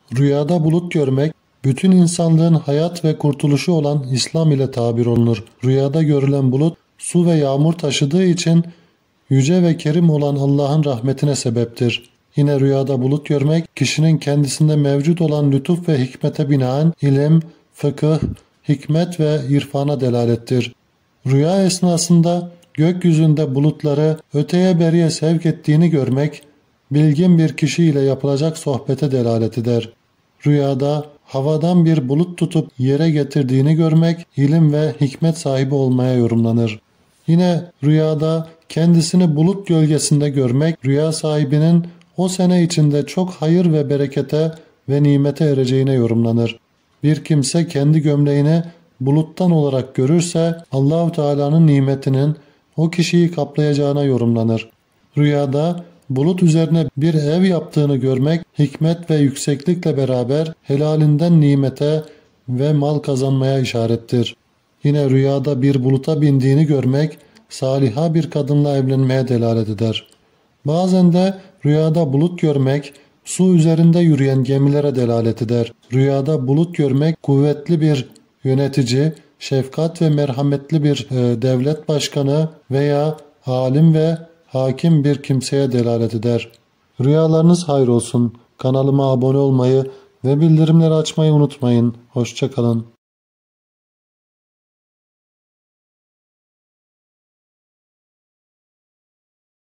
Rüyada bulut görmek, bütün insanlığın hayat ve kurtuluşu olan İslam ile tabir olunur. Rüyada görülen bulut, su ve yağmur taşıdığı için yüce ve kerim olan Allah'ın rahmetine sebeptir. Yine rüyada bulut görmek, kişinin kendisinde mevcut olan lütuf ve hikmete binaen ilim, fıkıh, hikmet ve irfana delalettir. Rüya esnasında gökyüzünde bulutları öteye beriye sevk ettiğini görmek, bilgin bir kişiyle yapılacak sohbete delalet eder. Rüyada havadan bir bulut tutup yere getirdiğini görmek, ilim ve hikmet sahibi olmaya yorumlanır. Yine rüyada kendisini bulut gölgesinde görmek, rüya sahibinin o sene içinde çok hayır ve berekete ve nimete ereceğine yorumlanır. Bir kimse kendi gömleğini buluttan olarak görürse Allah-u Teala'nın nimetinin o kişiyi kaplayacağına yorumlanır. Rüyada bulut üzerine bir ev yaptığını görmek, hikmet ve yükseklikle beraber helalinden nimete ve mal kazanmaya işarettir. Yine rüyada bir buluta bindiğini görmek, saliha bir kadınla evlenmeye delalet eder. Bazen de rüyada bulut görmek, su üzerinde yürüyen gemilere delalet eder. Rüyada bulut görmek, kuvvetli bir yönetici, şefkat ve merhametli bir devlet başkanı veya alim ve hakim bir kimseye delalet eder. Rüyalarınız hayır olsun. Kanalıma abone olmayı ve bildirimleri açmayı unutmayın. Hoşça kalın.